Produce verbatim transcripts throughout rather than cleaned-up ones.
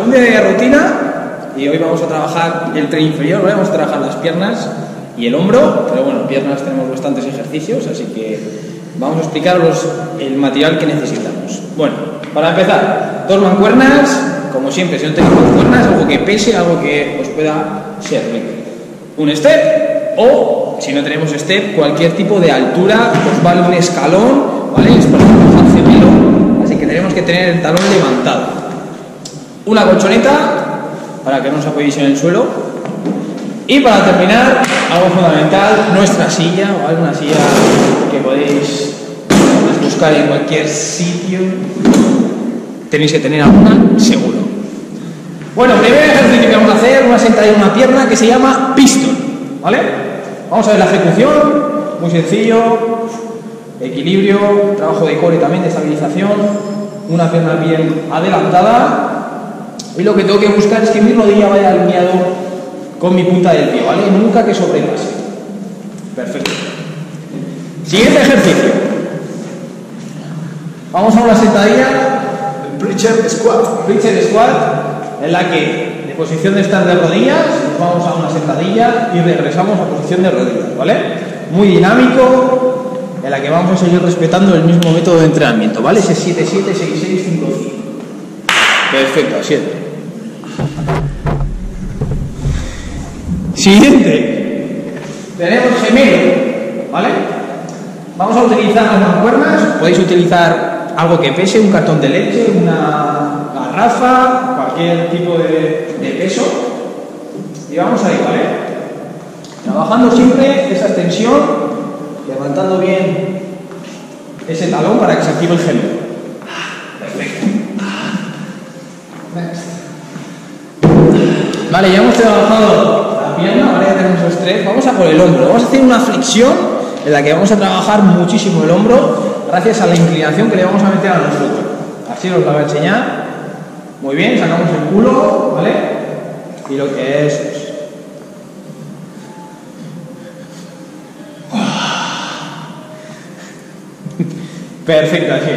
un día de rutina y hoy vamos a trabajar el tren inferior, ¿vale? Vamos a trabajar las piernas y el hombro, pero bueno, piernas tenemos bastantes ejercicios, así que vamos a explicaros el material que necesitamos. Bueno, para empezar, dos mancuernas, como siempre, si no tenéis mancuernas, algo que pese, algo que os pueda servir. Un step o, si no tenemos step, cualquier tipo de altura, os vale un escalón, ¿vale? Es por ejemplo el gemelo, así que tenemos que tener el talón levantado. Una colchoneta para que no os apoyéis en el suelo. Y para terminar, algo fundamental, nuestra silla, ¿vale? Una silla que podéis buscar en cualquier sitio. Tenéis que tener alguna, seguro. Bueno, primer ejercicio que vamos a hacer, una sentadilla en una pierna que se llama pistol, ¿vale? Vamos a ver la ejecución, muy sencillo, equilibrio, trabajo de core también, de estabilización, una pierna bien adelantada. Y lo que tengo que buscar es que mi rodilla vaya alineado con mi punta del pie, ¿vale? Nunca que sobrepase. Perfecto. Siguiente ejercicio. Vamos a una sentadilla, Preacher squat. Preacher squat, en la que de posición de estar de rodillas nos vamos a una sentadilla y regresamos a posición de rodillas, ¿vale? Muy dinámico, en la que vamos a seguir respetando el mismo método de entrenamiento, ¿vale? Ese siete siete, seis seis, cinco cinco. Perfecto, así es. Siguiente. Tenemos gemelo, ¿vale? Vamos a utilizar las mancuernas. Podéis utilizar algo que pese, un cartón de leche, una garrafa, cualquier tipo de, de peso. Y vamos ahí, ¿vale? Trabajando siempre esa extensión, levantando bien ese talón para que se active el gemelo. Perfecto. Vale, ya hemos trabajado la pierna, ahora ya tenemos los tres. Vamos a por el hombro. Vamos a hacer una flexión en la que vamos a trabajar muchísimo el hombro gracias a la inclinación que le vamos a meter a nuestro cuerpo. Así os lo voy a enseñar. Muy bien, sacamos el culo, ¿vale? Y lo que es... Perfecto, así.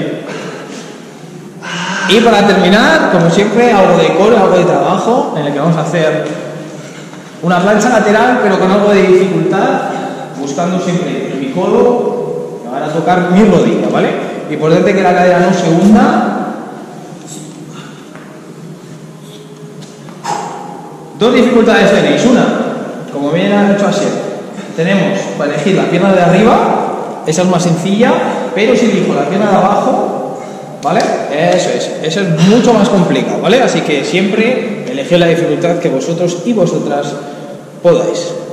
Y para terminar, como siempre, algo de core, algo de trabajo, en el que vamos a hacer una plancha lateral, pero con algo de dificultad, buscando siempre mi codo, que van a tocar mi rodilla, ¿vale? Importante que la cadera no se hunda. Dos dificultades tenéis. Una, como bien ha hecho Asier, tenemos para elegir la pierna de arriba, esa es más sencilla, pero si elijo la pierna de abajo, ¿vale? Eso es, eso es mucho más complicado, ¿vale? Así que siempre elegid la dificultad que vosotros y vosotras podáis.